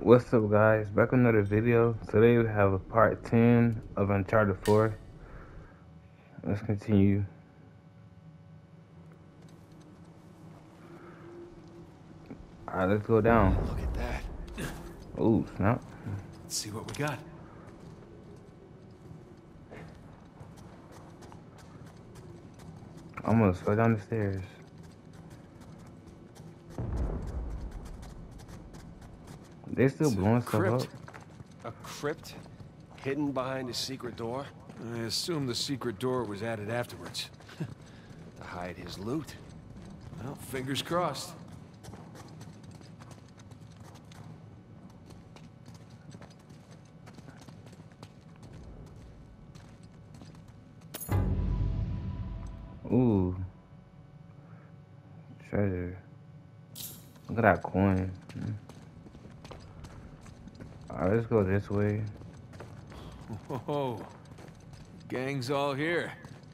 What's up, guys? Back with another video. Today we have a part 10 of Uncharted 4. Let's continue. Alright, let's go down. Look at that. Oh, snap. Let's see what we got. I'm gonna go down the stairs. They still blowing stuff up. A crypt? Hidden behind a secret door? I assume the secret door was added afterwards. To hide his loot? Well, fingers crossed. Ooh. Treasure. Look at that coin. Alright, let's go this way. Whoa. Gang's all here.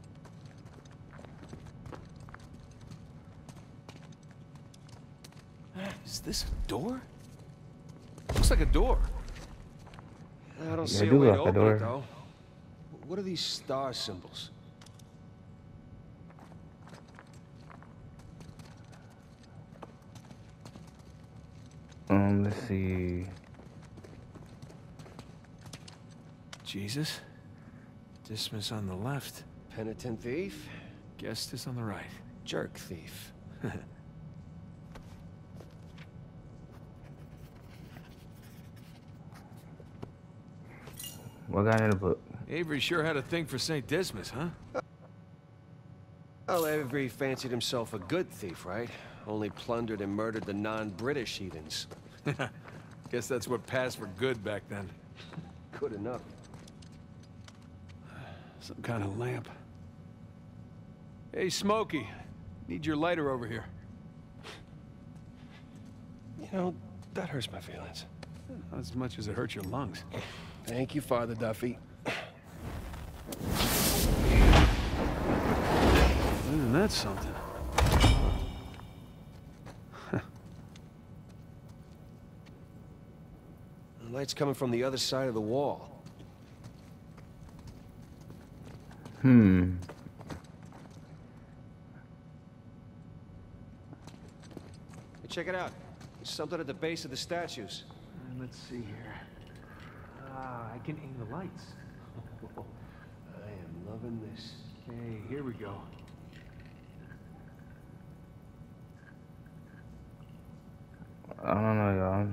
Is this a door? Looks like a door. I don't Yeah, see it a do way look to like a open door. it, though. What are these star symbols? Let's see. Jesus. Dismiss on the left. Penitent thief? Guestus on the right. Jerk thief. What got in the book? Avery sure had a thing for St. Dismas, huh? Well, Avery fancied himself a good thief, right? Only plundered and murdered the non-British heathens. Guess that's what passed for good back then. Good enough. Some kind of lamp. Hey, Smokey. Need your lighter over here. You know, that hurts my feelings. Not as much as it hurts your lungs. Thank you, Father Duffy. Isn't that something? The light's coming from the other side of the wall. Hmm. Hey, check it out. There's something at the base of the statues. Let's see here. I can aim the lights. I am loving this. Okay, here we go. I don't know, y'all.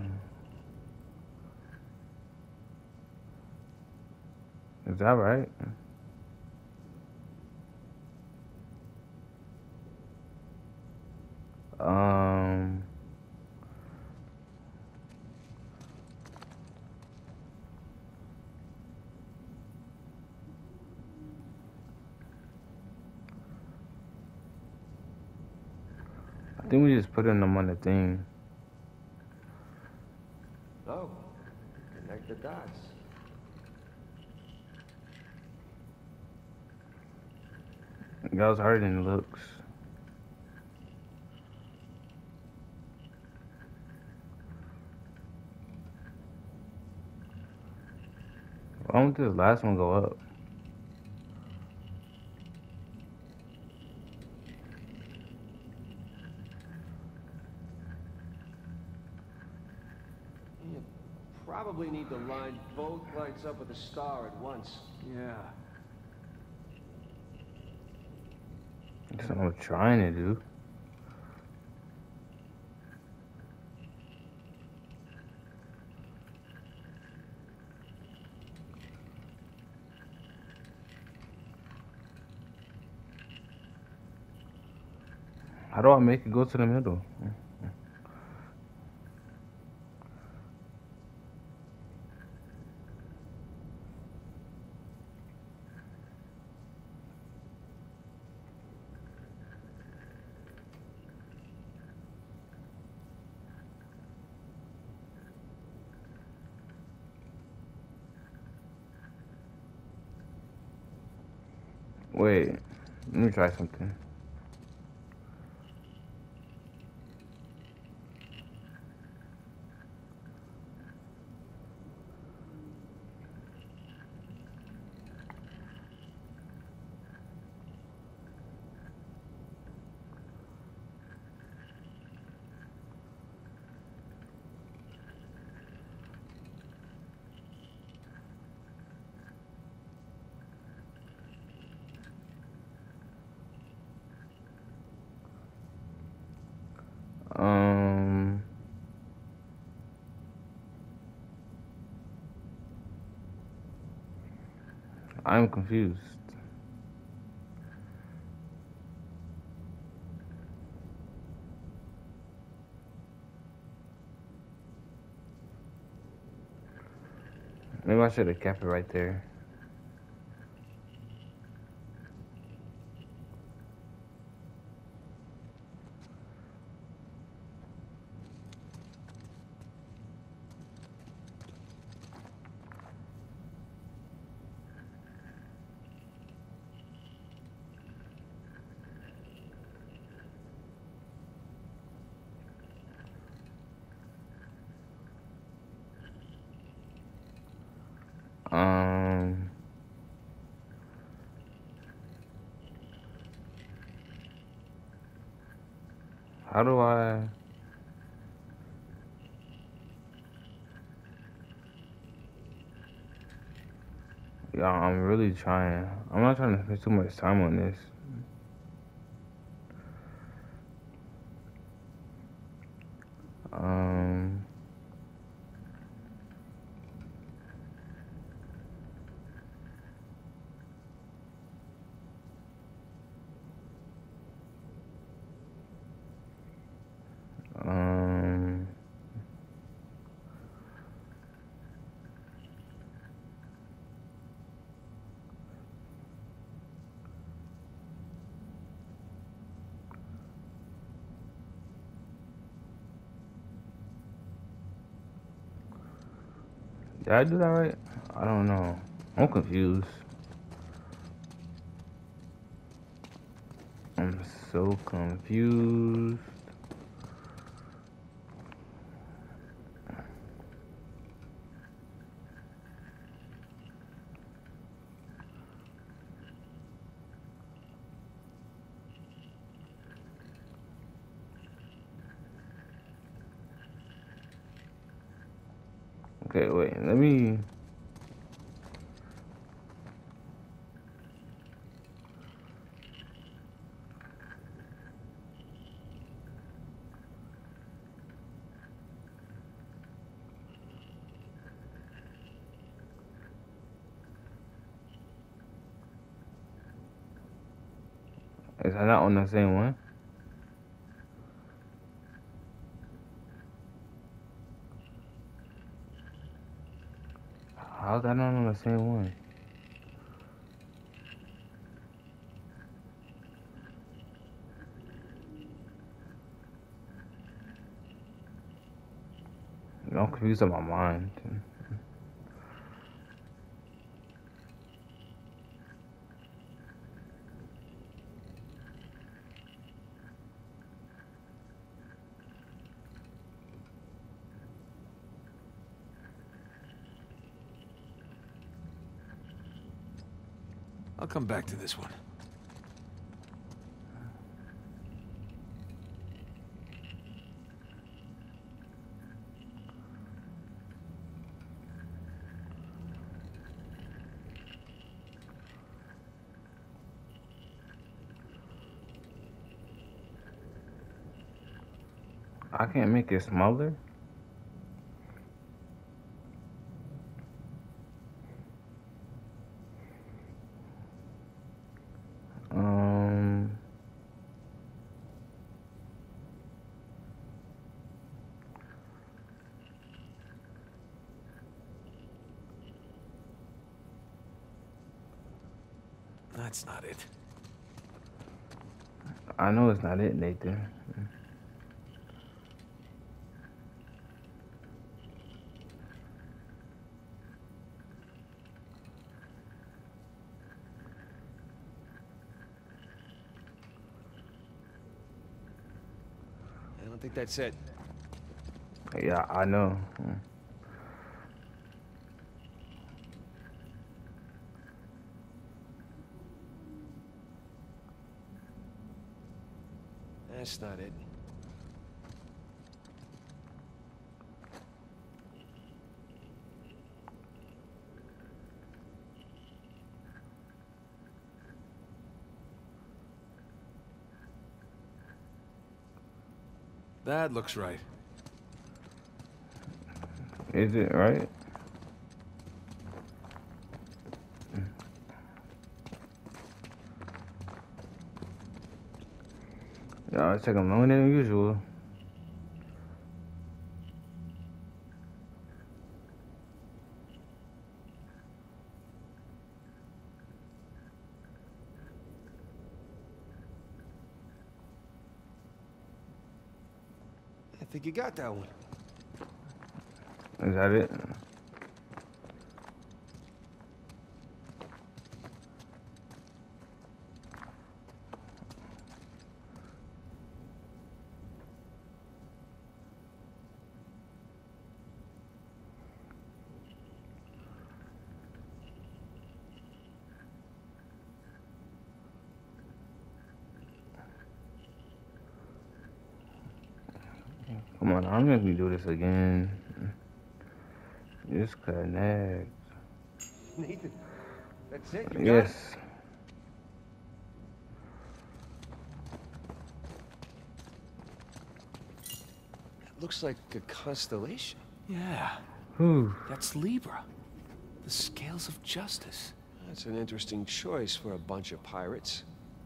Is that right? I think we just put them on the thing. Oh, connect the dots. That was harder than it looks. Why don't this last one go up? You probably need to line both lights up with a star at once. Yeah. That's what I'm trying to do. How do I make it go to the middle? Wait, let me try something. I'm confused. Maybe I should have kept it right there. How do I? Yeah, I'm really trying. I'm not trying to spend too much time on this. Um, um, did I do that right? I don't know. I'm confused. I'm so confused. Okay, wait. Let me. Is I not on the same one? How's that not on the same one? I'm confused on my mind. I'll come back to this one. I can't make it smaller. That's not it. I know it's not it, Nathan. I don't think that's it. Yeah, I know. That's not it. That looks right. Is it right? It's taking longer than usual. I think you got that one. Is that it? Come on, I'm gonna do this again. Just connect. Nathan, that's it. You got it? Yes. It looks like a constellation. Yeah, Whew. that's Libra. The scales of justice. That's an interesting choice for a bunch of pirates.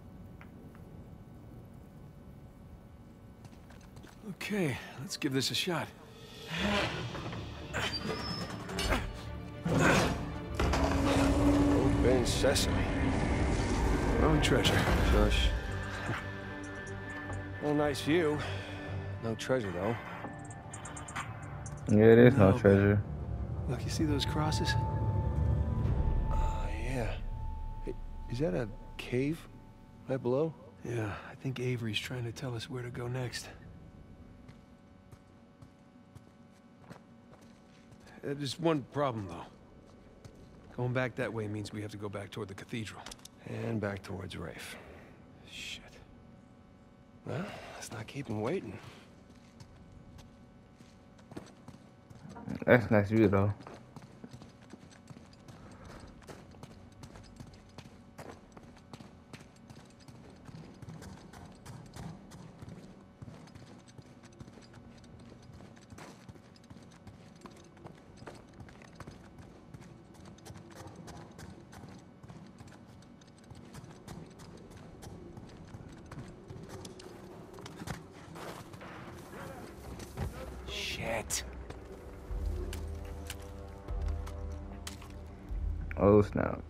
Okay, let's give this a shot. Open sesame. Wrong treasure. Shush. Well, nice view. No treasure, though. Yeah, there's no No. treasure. Look, you see those crosses? Oh, yeah. Hey, is that a cave right below? Yeah, I think Avery's trying to tell us where to go next. There's one problem, though. Going back that way means we have to go back toward the cathedral. And back towards Rafe. Shit. Well, let's not keep him waiting. That's nice view though. Shit. Oh snap.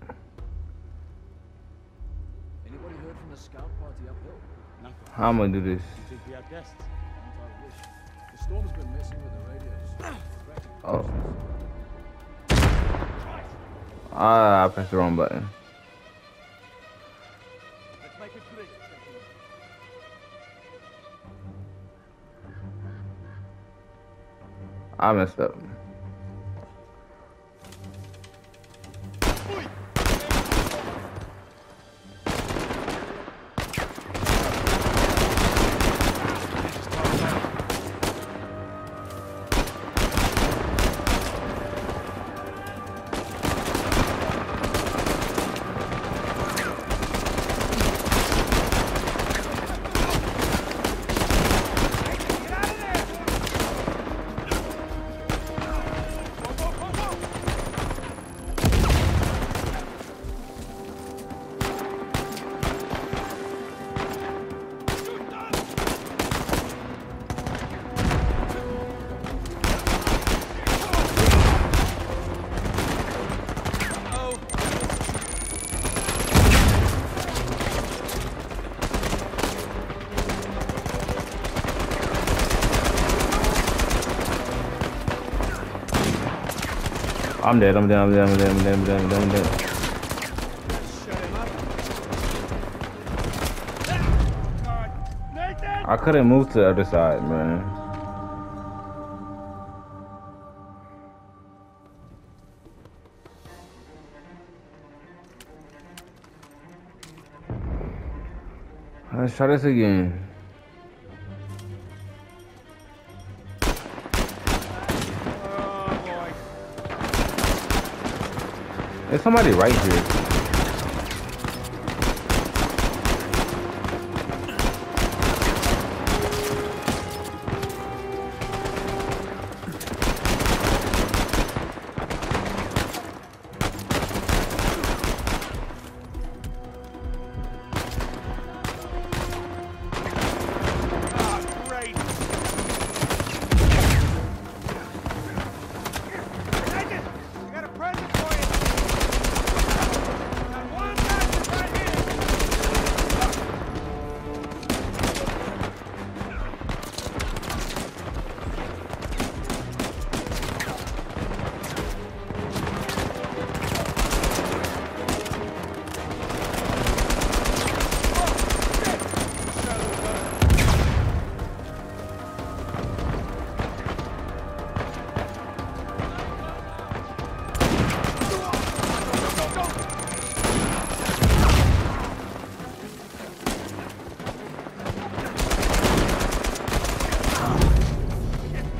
Anybody heard from the scout party uphill? Nothing. How I'm gonna do this? You think we have guests? I wish. The storm's been messing with the radios. Oh. Ah, I pressed the wrong button. Let's make it quick. I messed up. I'm dead, I'm dead, I'm dead, I'm dead, I'm dead, I'm dead, I'm dead, I'm dead. I couldn't move to the other side, man. Let's try this again. There's somebody right here.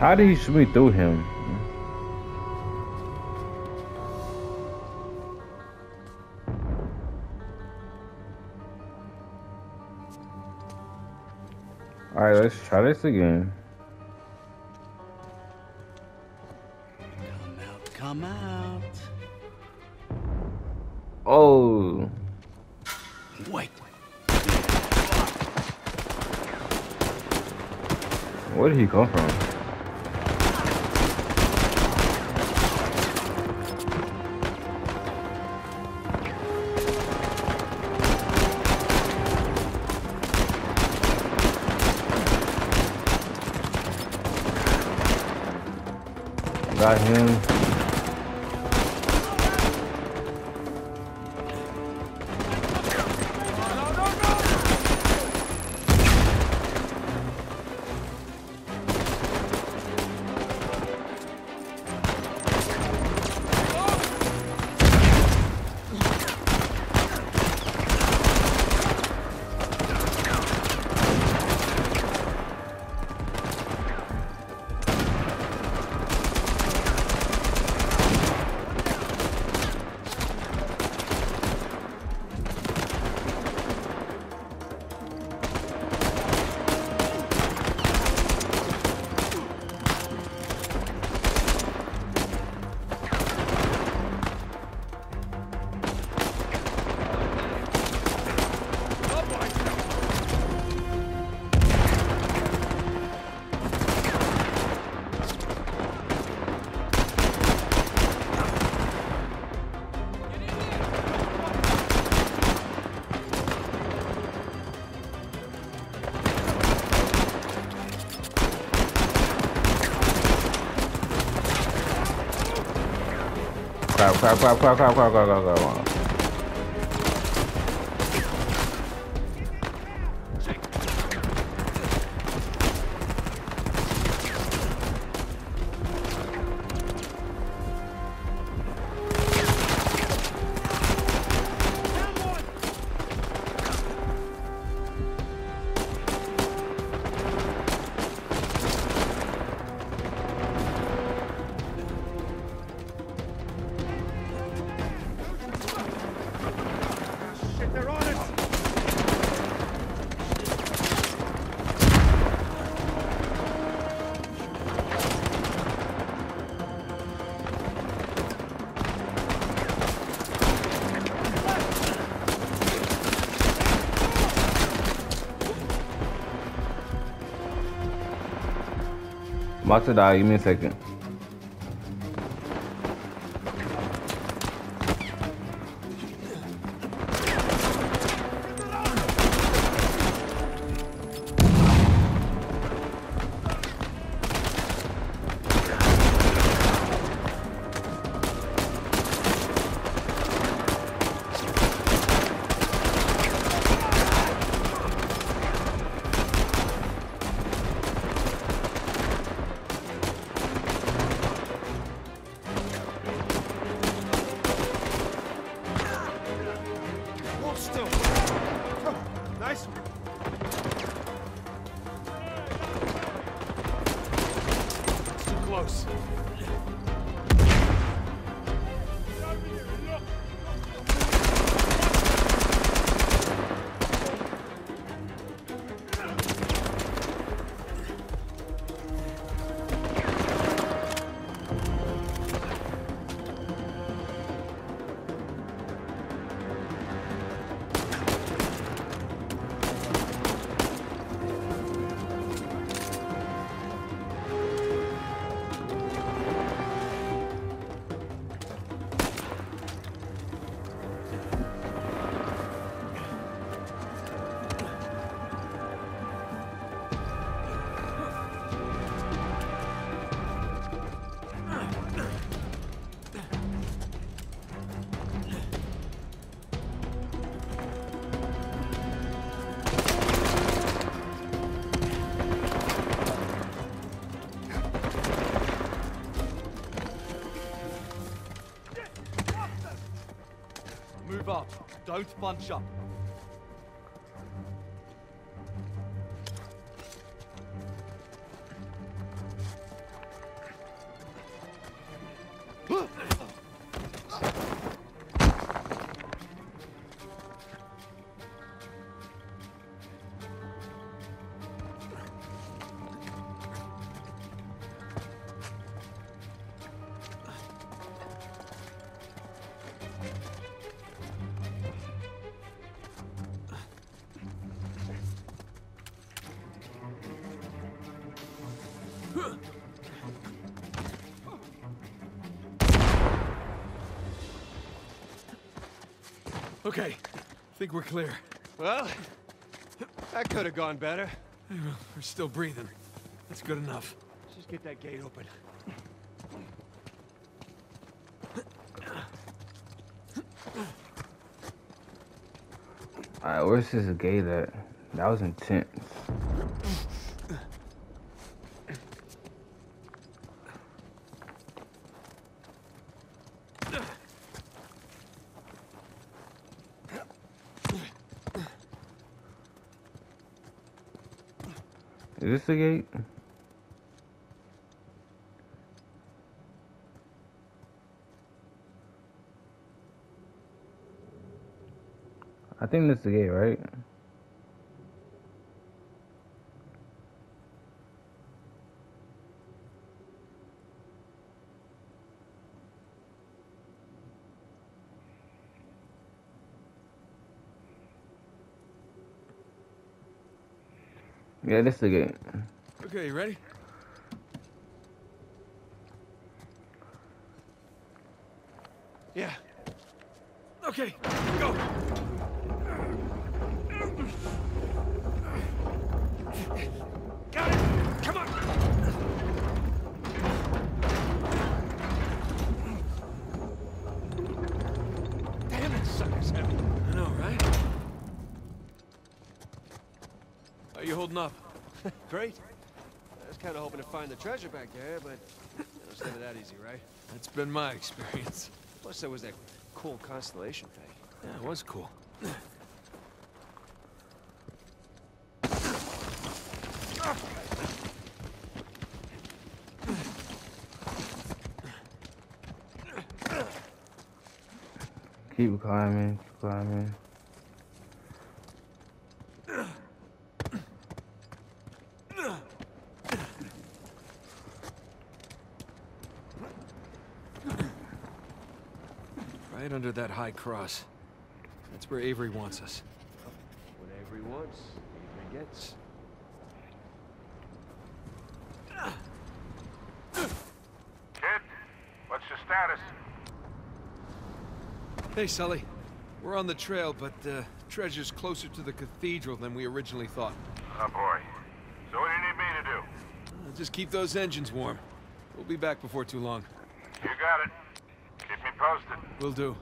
How did he shoot me through him? Alright, let's try this again. Come out. Oh. Wait. Where did he come from? Got him. Crap. I'm about to die, give me a second. Move up. Don't bunch up. Okay, I think we're clear. Well, that could have gone better. We're still breathing. That's good enough. Let's just get that gate open. Alright, where's this gate at? That was intense. Is this the gate? I think that's the gate, right? Yeah, this the gate. Okay, you ready? Yeah. Okay, go! Got it! Come on! Damn it, sucker's heavy. I know, right? How you holding up? Great. I was kind of hoping to find the treasure back there, but it's never that easy, right? That's been my experience. Plus, there was that cool constellation thing. Yeah, it was cool. Keep climbing, keep climbing. Right under that high cross. That's where Avery wants us. Whatever he wants, Avery gets. Kid, what's your status? Hey, Sully. We're on the trail, but treasure's closer to the cathedral than we originally thought. Oh boy. So what do you need me to do? Just keep those engines warm. We'll be back before too long. You got it. Keep me posted. Will do.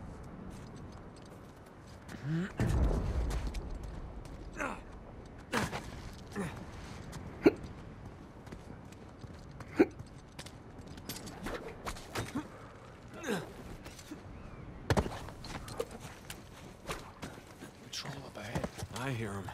Patrol up ahead. I hear him.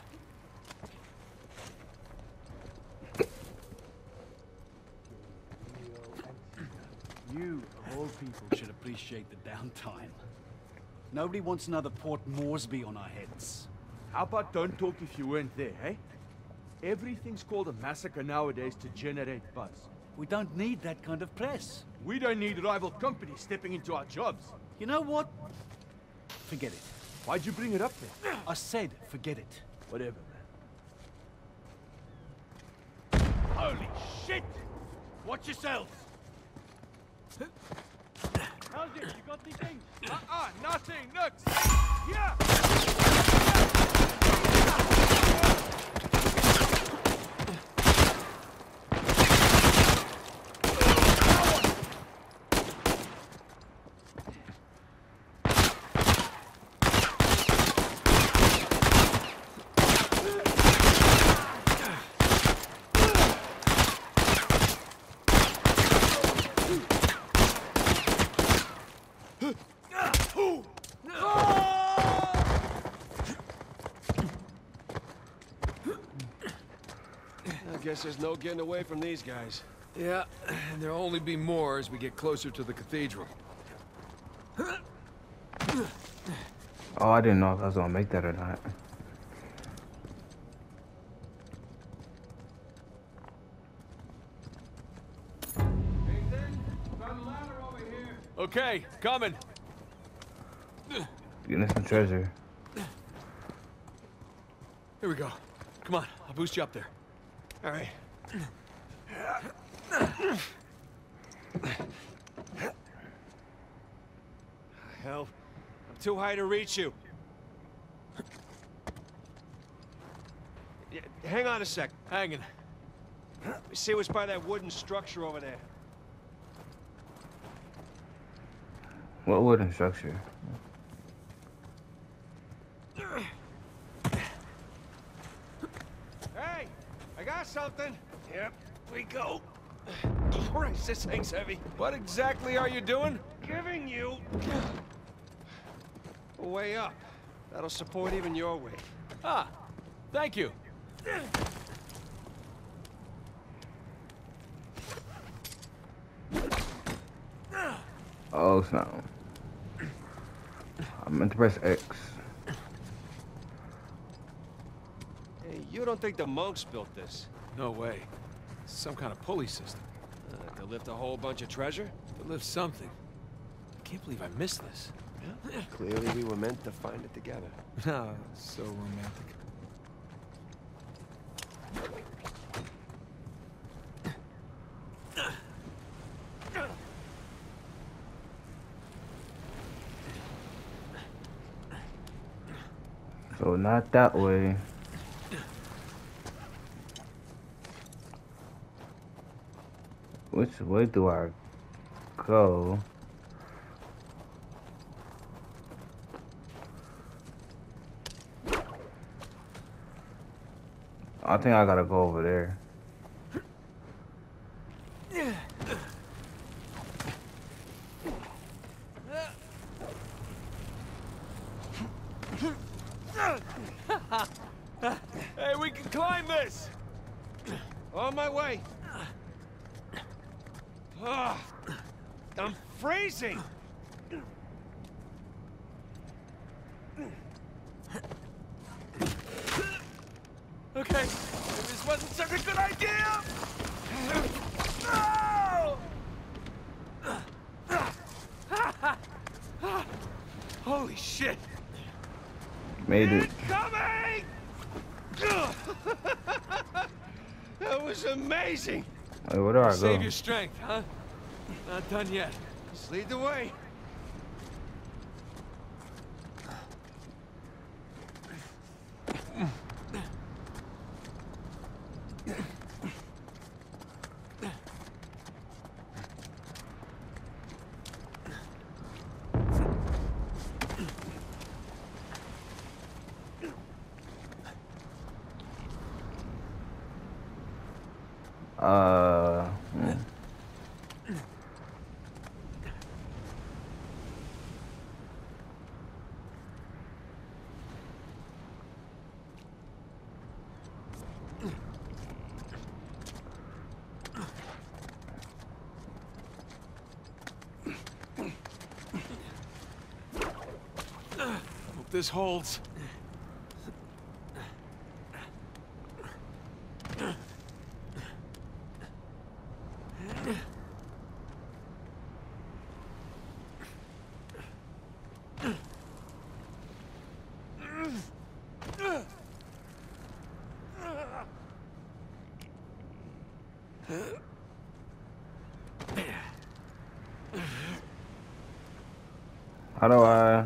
You, of all people, should appreciate the downtime. Nobody wants another Port Moresby on our heads. How about don't talk if you weren't there, eh? Everything's called a massacre nowadays to generate buzz. We don't need that kind of press. We don't need rival companies stepping into our jobs. You know what? Forget it. Why'd you bring it up then? I said forget it. Whatever, man. Holy shit! Watch yourselves! How's it? You got anything? Nothing! Nooks! Here! I guess there's no getting away from these guys. Yeah, and there'll only be more as we get closer to the cathedral. Oh, I didn't know if I was gonna make that or not. Okay, coming. Getting some treasure. Here we go. Come on, I'll boost you up there. All right. Hell, I'm too high to reach you. Yeah, hang on a sec. Hanging. Let me see what's by that wooden structure over there. What wooden structure? Hey, I got something. Yep, we go. Christ, this thing's heavy. What exactly are you doing? Giving you a way up. That'll support even your weight. Ah, thank you. Oh, snap. I meant to press X. Hey, you don't think the monks built this? No way. It's some kind of pulley system. To lift a whole bunch of treasure? To lift something. I can't believe I missed this. Clearly we were meant to find it together. No, so romantic. So not that way. Which way do I go? I think I gotta go over there. Hey, we can climb this! On my way. Ah, I'm freezing. Okay, maybe this wasn't such a good idea! No! Holy shit! Made it. Coming! That was amazing. Wait, where do I Save go? your strength, huh? Not done yet. Just lead the way. Hmm. Hope this holds. How do I?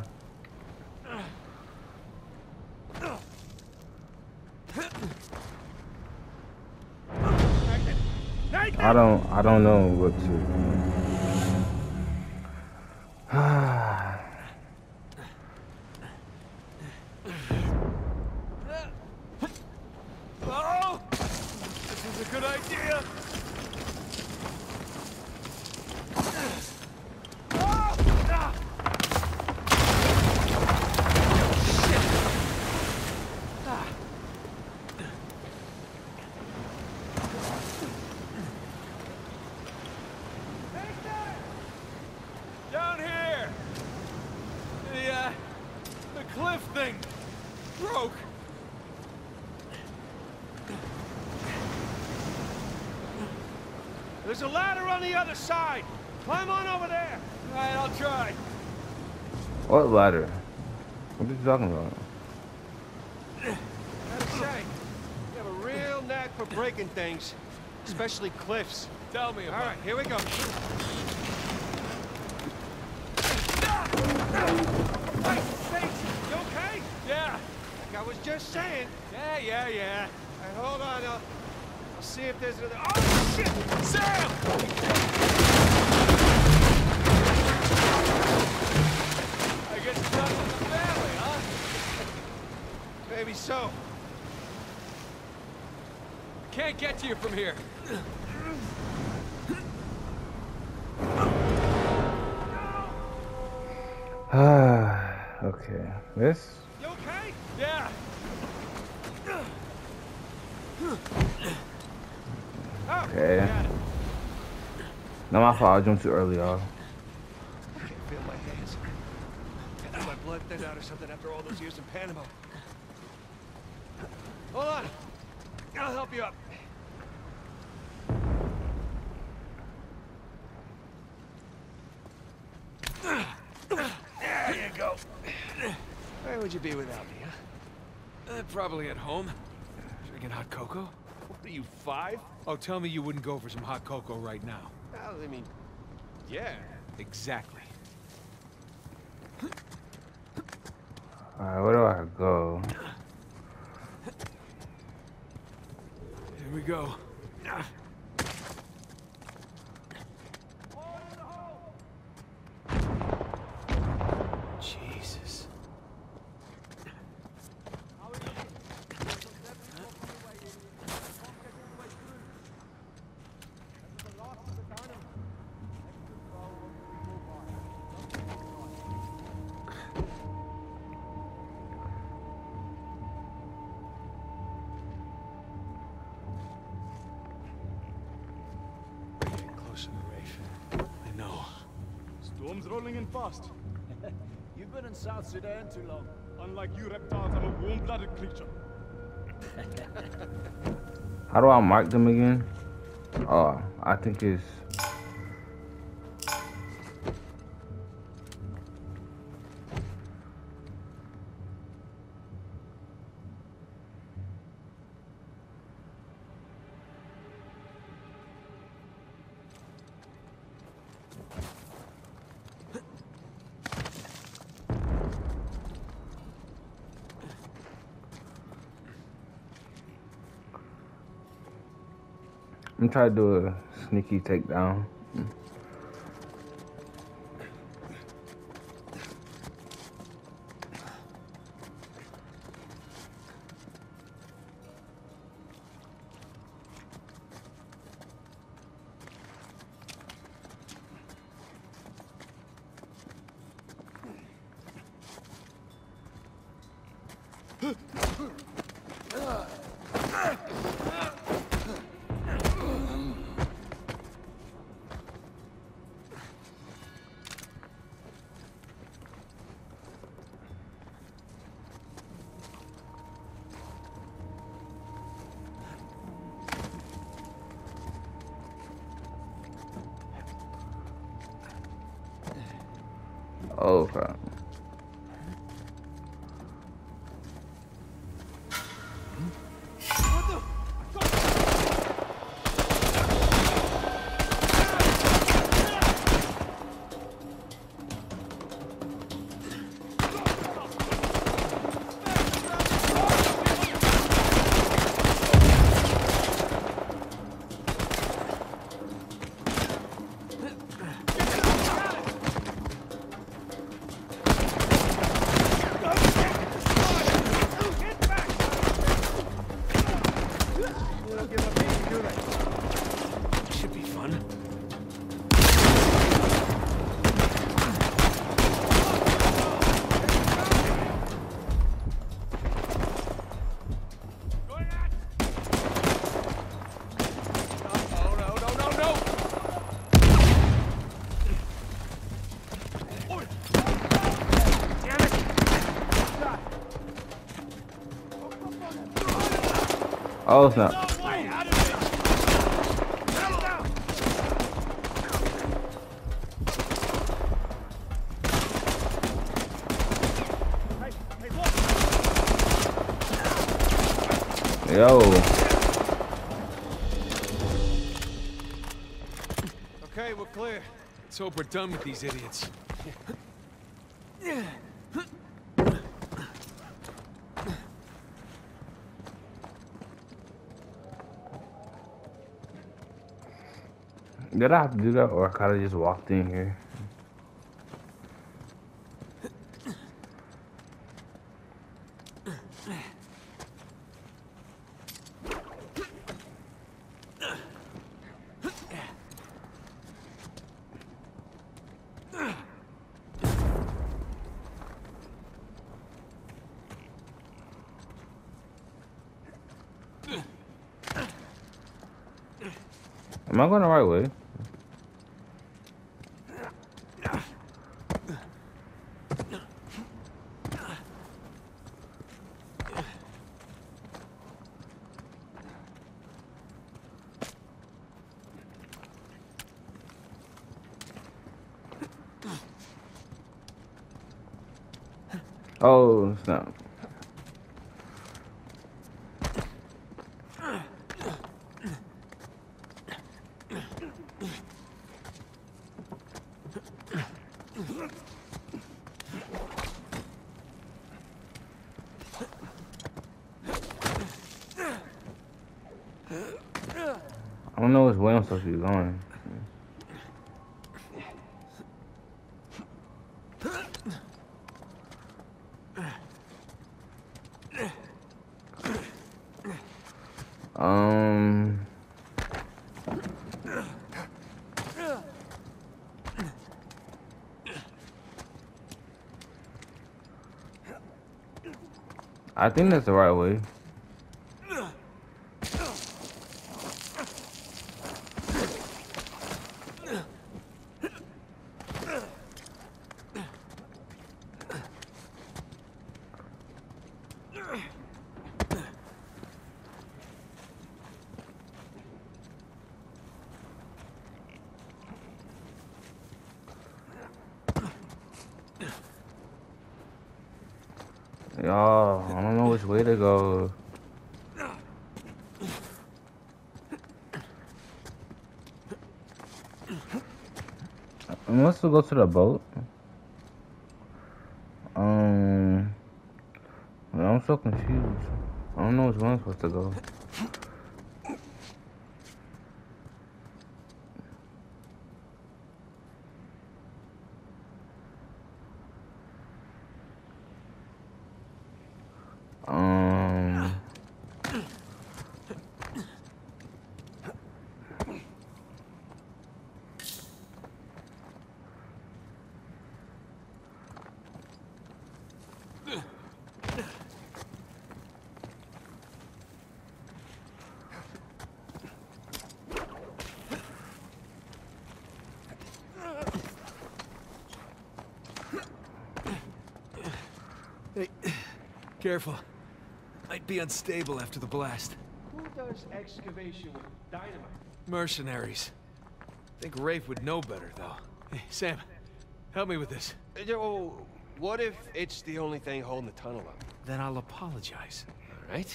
I don't know what to. Oh! This is a good idea! There's a ladder on the other side. Climb on over there. All right, I'll try. What ladder? What are you talking about? Gotta say, you have a real knack for breaking things, especially cliffs. Tell me about All right, here we go. Hey, Stacy, you okay? Yeah. Like I was just saying. Yeah. All right, hold on. I'll see if there's another. Oh, shit! Sam! I guess it's not in the family, huh? Maybe so. Can't get to you from here. Okay. This. You okay? Yeah. Oh, Okay. got it. Not my fault. I jumped too early, y'all. I can't feel my hands. Got my blood thinned out or something after all those years in Panama. Hold on. I'll help you up. There you go. Where would you be without me, huh? Probably at home. Drinking hot cocoa? What are you, 5? Oh, tell me you wouldn't go for some hot cocoa right now. Well, I mean, yeah. Exactly. Alright, where do I go? Here we go. Jesus. Getting closer to Rafe. I know. Storm's rolling in fast. You've been in South Sudan too long. Unlike you reptiles, I'm a warm-blooded creature. How do I mark them again? Oh, I think it's. I'm trying to do a sneaky takedown. Oh crap. Should be fun. Oh snap. Yo. Okay, we're clear. Let's hope we're done with these idiots. Did I have to do that, or I kind of just walked in here? Am I going the right way? Oh, snap. I don't know which way I'm supposed to be going. I think that's the right way. Y'all, I don't know which way to go. I must go to the boat. I'm so confused. I don't know which way I'm supposed to go. Hey, careful. Might be unstable after the blast. Who does excavation with dynamite? Mercenaries. Think Rafe would know better, though. Hey, Sam, help me with this. Oh, what if it's the only thing holding the tunnel up? Then I'll apologize. All right.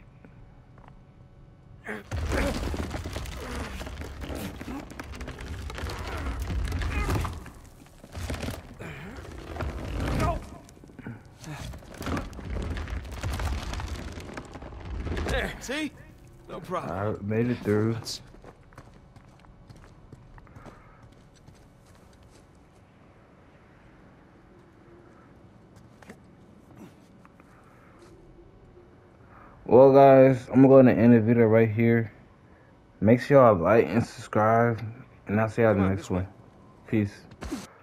There, see? No problem. I made it through. Well, guys, I'm going to end the video right here. Make sure y'all like and subscribe, and I'll see y'all in the next one. Peace.